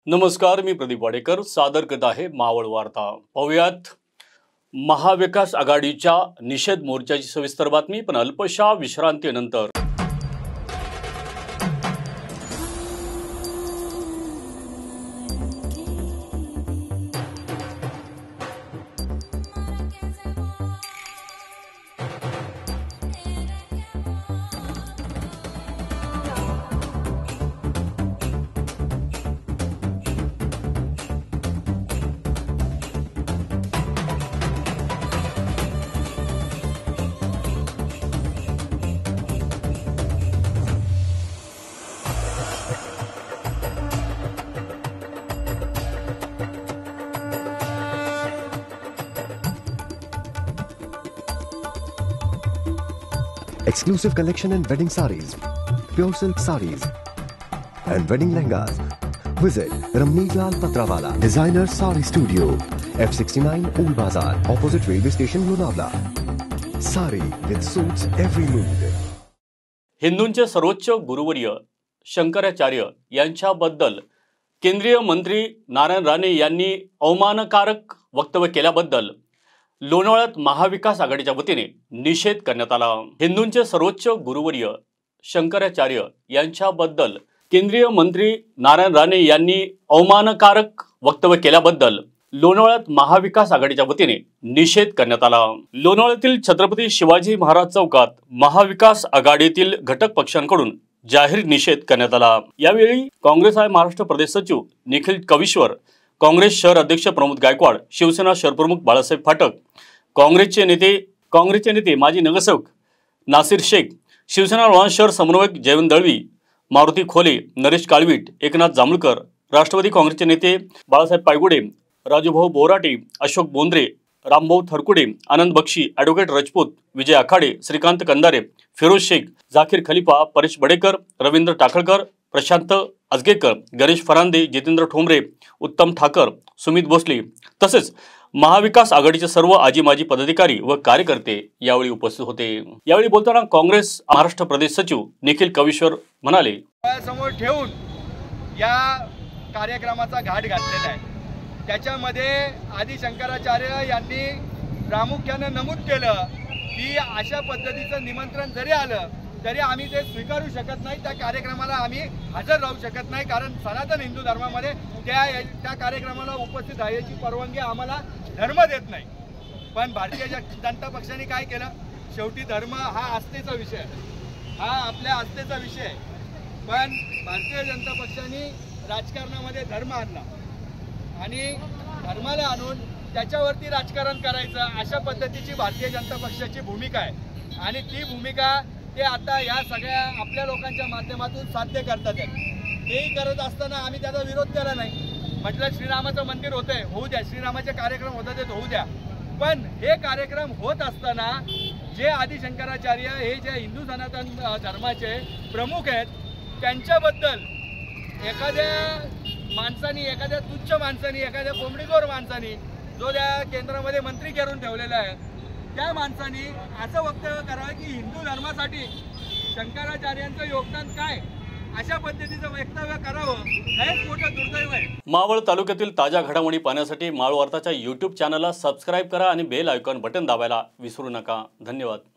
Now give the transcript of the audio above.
नमस्कार, मी प्रदीप वाडेकर सादर करत आहे मावळ वार्ता। पाहुयात महाविकास आघाडीच्या निषेध मोर्चाची सविस्तर बातमी, पण अल्पशा विश्रांतीनंतर। Exclusive collection and wedding sarees, pure silk sarees and wedding lehengas. Visit Ramneek Lal Patrawala Designer Saree Studio, F69 Old Bazaar, opposite railway station Lonavala. Saree with suits every mood. हिंदूंचे सर्वोच्च गुरुवर्य शंकराचार्य यांच्याबद्दल केंद्रीय मंत्री नारायण राणे यांनी अवमानकारक वक्तव्य केल्याबद्दल लोणावळ्यात महाविकास आघाडीच्या वतीने निषेध करण्यात आला। हिंदूंचे सर्वोच्च गुरुवर्य शंकराचार्य यांच्याबद्दल केंद्रीय मंत्री नारायण राणे यांनी अवमानकारक वक्तव्य केल्याबद्दल लोणावळ्यात महाविकास आघाडीच्या वतीने निषेध करण्यात आला। लोणावळ्यातील छत्रपती शिवाजी महाराज चौकात महाविकास आघाडीतील घटक पक्षांकडून जाहीर निषेध करण्यात आला। यावेळी काँग्रेस महाराष्ट्र प्रदेश सचिव निखिल कविश्वर, काँग्रेस शहर अध्यक्ष प्रमोद गायकवाड, शिवसेना शहर प्रमुख बाळासाहेब फाटक, काँग्रेसचे नेते माजी नगरसेवक नासिर शेख, शिवसेना लोणावळा शहर समन्वयक जयवंत दळवी, मारुती खोले, नरेश काळवीट, एकनाथ जांभळकर, राष्ट्रवादी काँग्रेसचे नेते बाळासाहेब पायगुडे, राजूभाऊ बोराटे, अशोक बोंद्रे, रामभाऊ थरकुडे, आनंद बक्षी, ॲडव्होकेट राजपूत, विजय आखाडे, श्रीकांत कंदारे, फिरोज शेख, झाकीर खलिफा, परेश बडेकर, रवींद्र टाकळकर, प्रशांत आजगेकर, गणेश फरांदे, जितेंद्र ठोंबरे, उत्तम ठाकर, सुमित भोसले तसेच महाविकास आघाडीचे सर्व आजी माजी पदाधिकारी व कार्यकर्ते यावेळी उपस्थित होते। यावेळी बोलताना काँग्रेस महाराष्ट्र प्रदेश सचिव निखिल कविश्वर म्हणाले, समोर ठेवून या कार्यक्रमाचा घाट घातलेला आहे। त्याच्यामध्ये आदि शंकराचार्य यांनी प्रामुख्याने नमूद केलं की अशा पद्धतीचं निमंत्रण जरी आलं तरी आम्ही ते स्वीकारू शकत नाही, त्या कार्यक्रमाला आम्ही हजर राहू शकत नाही, कारण सनातन हिंदू धर्मामध्ये त्या कार्यक्रमाला उपस्थित राहायची परवानगी आम्हाला धर्म देत नाही। पण भारतीय जनता पक्षाने काय केलं, शेवटी धर्म हा आस्थेचा विषय आहे, हा आपल्या आस्थेचा विषय आहे, पण भारतीय जनता पक्षाने राजकारणामध्ये धर्म आणला आणि धर्माला आणून त्याच्यावरती राजकारण करायचं, अशा पद्धतीची भारतीय जनता पक्षाची भूमिका आहे आणि ती भूमिका ते आता या सगळ्या आपल्या लोकांच्या माध्यमातून साध्य करतात। तेही करत असताना आम्ही त्याचा विरोध केला नाही, म्हटलं श्रीरामाचं मंदिर होतंय, होऊ द्या, श्रीरामाचे कार्यक्रम होतात ते होऊ द्या। पण हे कार्यक्रम होत असताना जे आदि शंकराचार्य हे जे हिंदू सनातन धर्माचे प्रमुख आहेत त्यांच्याबद्दल एखाद्या माणसानी, एखाद्या तुच्छ माणसानी, एखाद्या कोंबडीखोर माणसानी जो त्या केंद्रामध्ये मंत्री करून ठेवलेला आहे त्या माणसानी असं वक्तव्य करावं की हिंदू धर्मासाठी शंकराचार्यांचं योगदान काय, अशा पद्धतीचं वक्तव्य करावं, हेच मोठं दुर्दैव आहे। मावळ तालुक्यातील ताज्या घडामोडी पाहण्यासाठी मावळ वार्ताच्या YouTube चॅनलला सबस्क्राइब करा आणि बेल आयकॉन बटन दाबायला विसरू नका। धन्यवाद।